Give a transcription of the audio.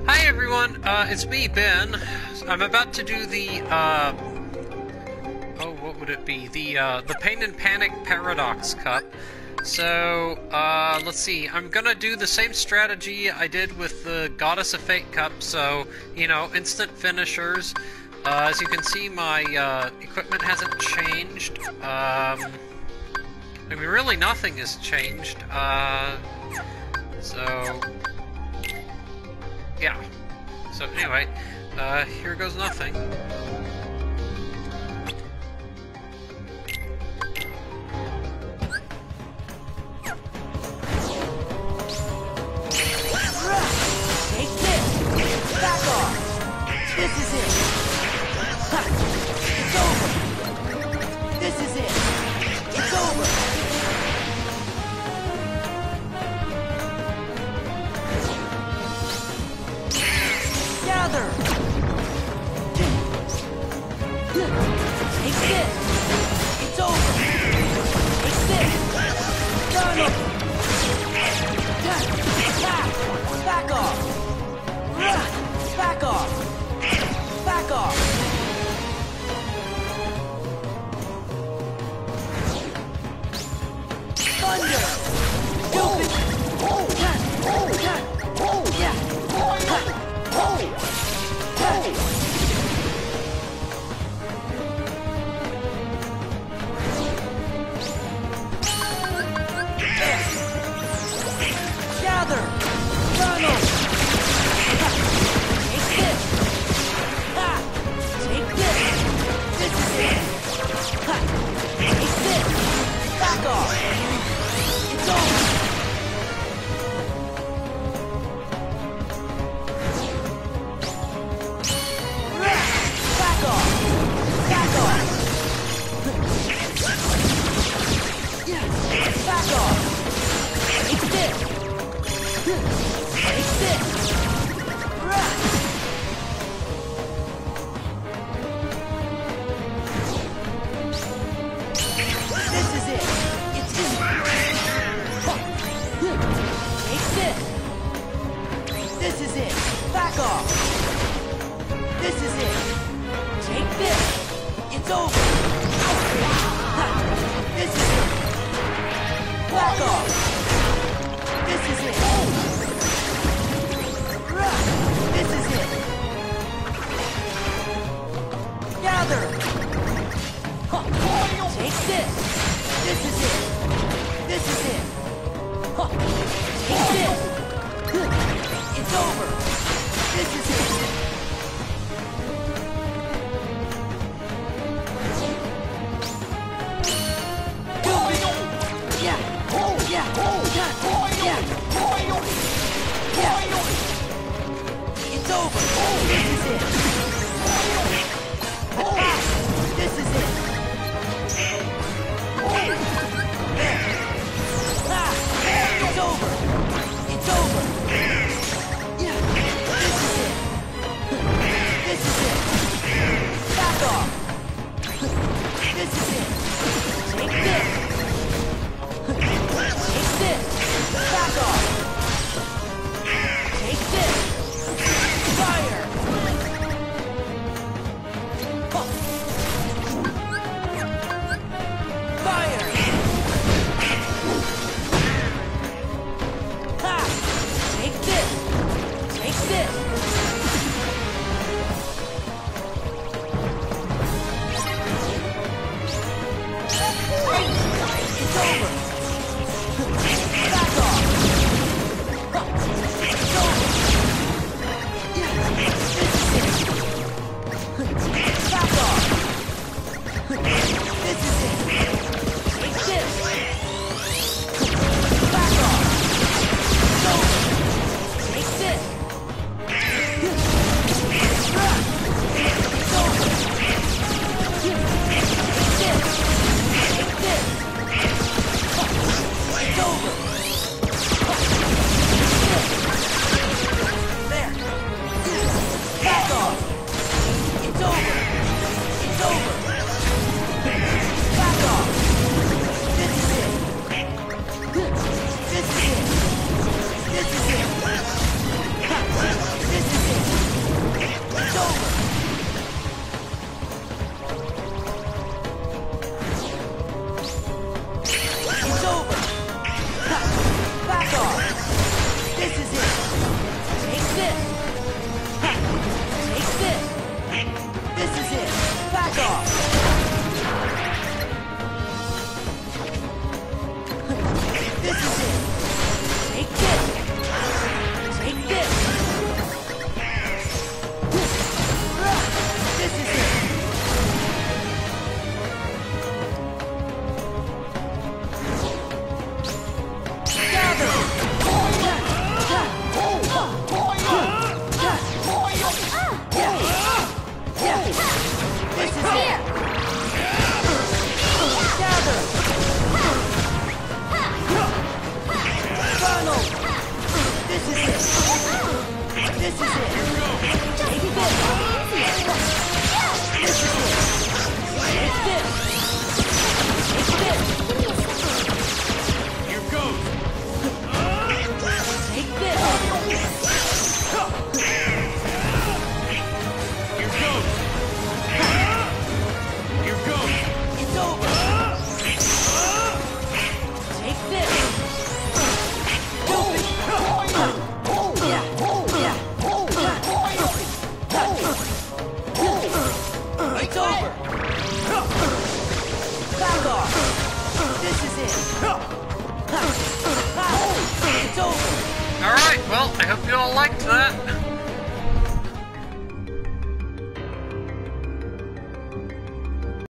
Hi everyone, it's me, Ben. I'm about to do the, oh, what would it be? The Pain and Panic Paradox Cup. So, let's see, I'm gonna do the same strategy I did with the Goddess of Fate Cup, so, you know, instant finishers. As you can see, my, equipment hasn't changed. I mean, really nothing has changed, so... yeah. So anyway, here goes nothing. Take this! Back off! This is it! Ha! It's over! This is it! It's over! Gather! Take this! It's over! Take this! Done! Back off! Back off! Back off! Thunder! Stupid! Gather! Donald! Take this! Ha! Take this! This is it! Ha! Take this! Back off! It's over! Back off! Back off! Back off! Take this! Take this! This is it! It's in! Take this! This is it! Back off! This is it! Take this! It's over! This is it! Back off! This is it! This is it! Gather! Take this! This is it! This is it! Take this! It's over! This is it! Yeah! Yeah! Yeah! It's over! This is it! This is it! It's over! It's over! Yeah! This is it! This is it! Back off! This is it! Take this! Take this! Back off! Take this! Fire! This is it. Take this. This is it. Take this. Take this. Here goes. Take this. Here goes. Here goes. It's over. Take this. Stupid. Yeah. It's over. Back off. This is it. It's over. Alright, well, I hope you all liked that.